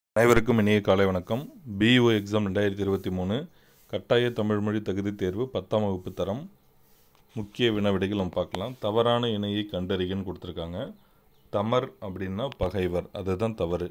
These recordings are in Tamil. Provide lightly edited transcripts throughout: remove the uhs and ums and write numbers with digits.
அனைவருக்கும் இனிய காலை வணக்கம். BO Exam 2023 கட்டாய தமிழ் மொழி தகுதி தேர்வு 10ஆம் வகுப்பு தரம் முக்கிய வினா விடைகள் நம்ம பார்க்கலாம். தவறான இணையை கண்டறிகன்னு கொடுத்துருக்காங்க. தமர் அப்படின்னா பகைவர், அதுதான் தவறு.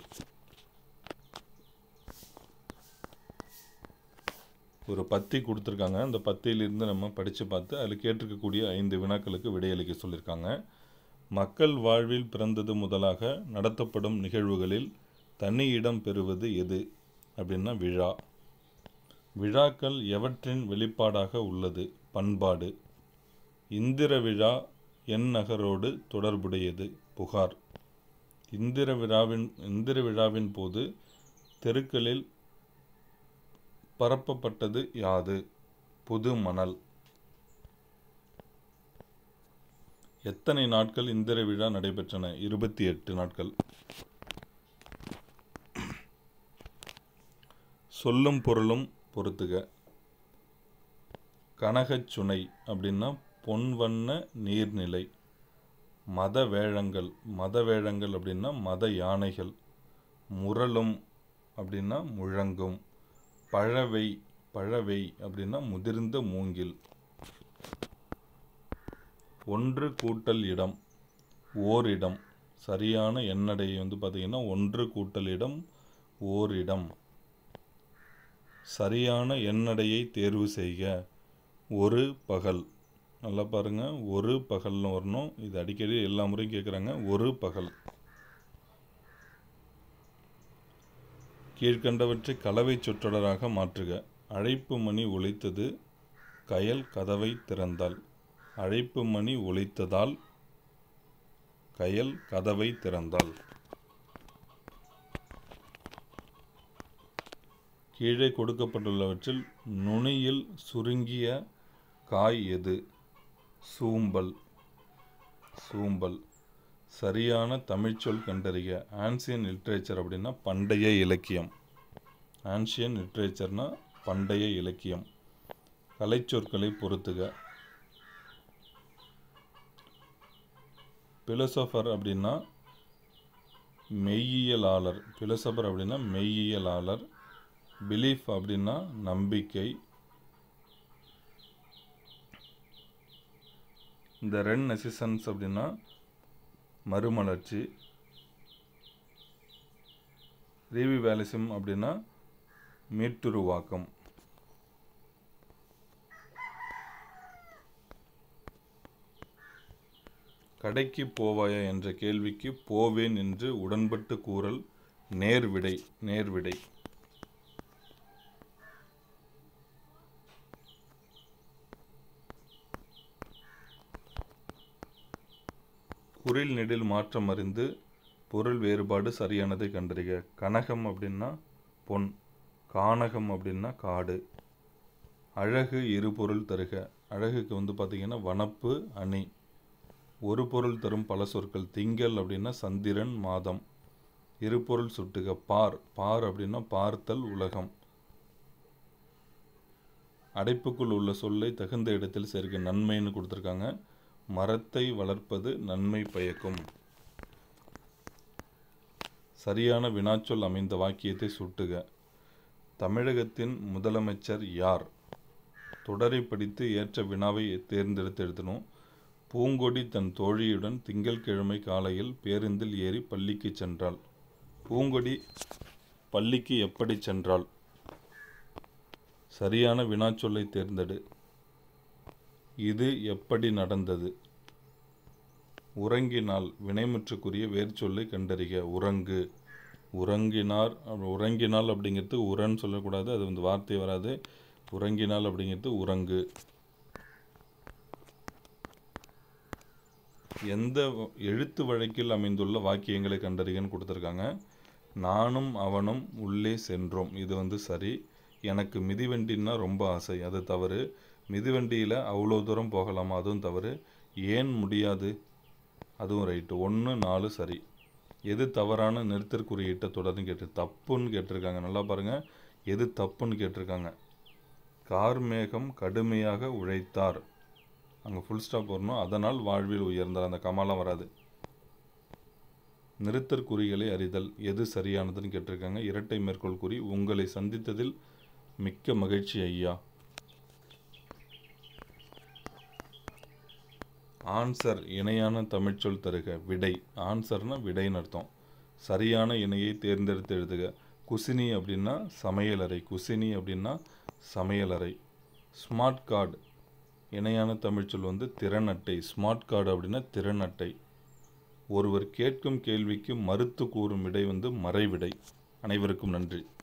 ஒரு பத்தி கொடுத்துருக்காங்க. அந்த பத்தியிலிருந்து நம்ம படித்து பார்த்து அதில் கேட்டிருக்கக்கூடிய 5 வினாக்களுக்கு விடையளிக்க சொல்லியிருக்காங்க. மக்கள் வாழ்வில் பிறந்தது முதலாக நடத்தப்படும் நிகழ்வுகளில் தனி இடம் பெறுவது எது அப்படின்னா விழா. விழாக்கள் எவற்றின் வெளிப்பாடாக உள்ளது? பண்பாடு. இந்திர விழா என் நகரோடு தொடர்புடையது? புகார். இந்திர விழாவின் போது தெருக்களில் பரப்பப்பட்டது யாது? புது மணல். எத்தனை நாட்கள் இந்திர விழா நடைபெற்றன? 28 நாட்கள். சொல்லும் பொருளும் பொறுத்துக. கனகச்சுனை அப்படின்னா பொன்வண்ண நீர்நிலை. மதவேழங்கள் அப்படின்னா மத யானைகள். முரளும் அப்படின்னா முழங்கும். பழவை அப்படின்னா முதிர்ந்த மூங்கில். ஒன்று கூட்டல் இடம் ஓரிடம். சரியான எண்ணடையை பார்த்தீங்கன்னா ஒன்று கூட்டல் இடம் ஓரிடம். சரியான எண்ணடையை தேர்வு செய்க. ஒரு பகல். நல்லா பாருங்க, ஒரு பகல்னு வரணும். இது அடிக்கடி எல்லா முறையும் கேட்குறாங்க. ஒரு பகல். கீழ்கண்டவற்றை கலவை சொற்றொடராக மாற்றுக. அழைப்பு மணி ஒலித்தது, கயல் கதவை திறந்தாள். அழைப்பு மணி ஒலித்ததால் கயல் கதவை திறந்தாள். கீழே கொடுக்கப்பட்டுள்ளவற்றில் நுனியில் சுருங்கிய காய் எது? சூம்பல். சரியான தமிழ்ச்சொல் கண்டறிக. ஆன்சியன் லிட்ரேச்சர் அப்படின்னா பண்டைய இலக்கியம். ஆன்சியன் லிட்ரேச்சர்னா பண்டைய இலக்கியம். கலைச்சொற்களை பொறுத்துக. பிலோசோஃபர் அப்படின்னா மெய்யியலாளர். பிலோசோஃபர் அப்படின்னா மெய்யியலாளர். பிலீஃப் அப்படின்னா நம்பிக்கை. இந்த ரெனெசன்ஸ் அப்படின்னா மறுமலர்ச்சி. ரீவிவாலிசம் அப்படின்னா மீட்டுருவாக்கம். கடைக்கு போவாயா என்ற கேள்விக்கு போவேன் என்று உடன்பட்டு கூறல் நேர்விடை. குறில் நெடில் மாற்றம் அறிந்து பொருள் வேறுபாடு சரியானதை கண்டறிக. கனகம் அப்படின்னா பொன். கானகம் அப்படின்னா காடு. அழகு இரு பொருள் தருக. அழகுக்கு பார்த்தீங்கன்னா வனப்பு அணி. ஒரு பொருள் தரும் பல சொற்கள். திங்கள் அப்படின்னா சந்திரன் மாதம். இரு பொருள் சுட்டுக. பார் அப்படின்னா பார்த்தல் உலகம். அடைப்புக்குள் உள்ள சொல்லை தகுந்த இடத்தில் சேர்க்க. நன்மைன்னு கொடுத்துருக்காங்க. மரத்தை வளர்ப்பது நன்மை பயக்கும். சரியான வினாச்சொல் அமைந்த வாக்கியத்தை சுட்டுக. தமிழகத்தின் முதலமைச்சர் யார்? தொடரை படித்து ஏற்ற வினாவை தேர்ந்தெடுத்து எழுதணும். பூங்கொடி தன் தோழியுடன் திங்கட்கிழமை காலையில் பேருந்தில் ஏறி பள்ளிக்கு சென்றாள். பூங்கொடி பள்ளிக்கு எப்படி சென்றாள்? சரியான வினாச்சொல்லை தேர்ந்தெடு. இது எப்படி நடந்தது? உறங்கினால் வினைமுற்றுக்குரிய வேர்ச்சொல்லை கண்டறிக. உறங்கினால் அப்படிங்கிறது உரன்னு சொல்லக்கூடாது. அது வார்த்தை வராது. உறங்கினால் அப்படிங்கிறது உறங்கு. எந்த எழுத்து வழக்கில் அமைந்துள்ள வாக்கியங்களை கண்டறிகன்னு கொடுத்துருக்காங்க. நானும் அவனும் உள்ளே சென்றோம். இது சரி. எனக்கு மிதிவண்டின்னா ரொம்ப ஆசை. அது தவறு. மிதிவண்டியில் அவ்வளோ தூரம் போகலாமா? அதுவும் தவறு. ஏன் முடியாது? அதுவும் ரைட்டு. 1, 4 சரி. எது தவறான நிறுத்தற்குறியிட்ட தொடர்னு தப்புன்னு கேட்டிருக்காங்க. நல்லா பாருங்கள், எது தப்புன்னு கேட்டிருக்காங்க. கார்மேகம் கடுமையாக உழைத்தார். அங்கே ஃபுல் ஸ்டாப் வரணும். அதனால் வாழ்வில் உயர்ந்தார். அந்த கமாலாம் வராது. நிறுத்தற்குறிகளை அறிதல் எது சரியானதுன்னு கேட்டிருக்காங்க. இரட்டை மேற்கோள் குறி. உங்களை சந்தித்ததில் மிக்க மகிழ்ச்சி ஐயா. ஆன்சர் இணையான தமிழ்ச்சொல் தருக. விடை. ஆன்சர்னா விடைன்னு அர்த்தம். சரியான இணையை தேர்ந்தெடுத்து எழுதுக. குசினி அப்படின்னா சமையலறை. குசினி அப்படின்னா சமையலறை. ஸ்மார்ட் கார்டு இணையான தமிழ்ச்சொல் வந்து திறன் அட்டை. ஸ்மார்ட் கார்டு அப்படின்னா திறன் அட்டை. ஒருவர் கேட்கும் கேள்விக்கு மறுத்து கூறும் விடை வந்து மறைவிடை. அனைவருக்கும் நன்றி.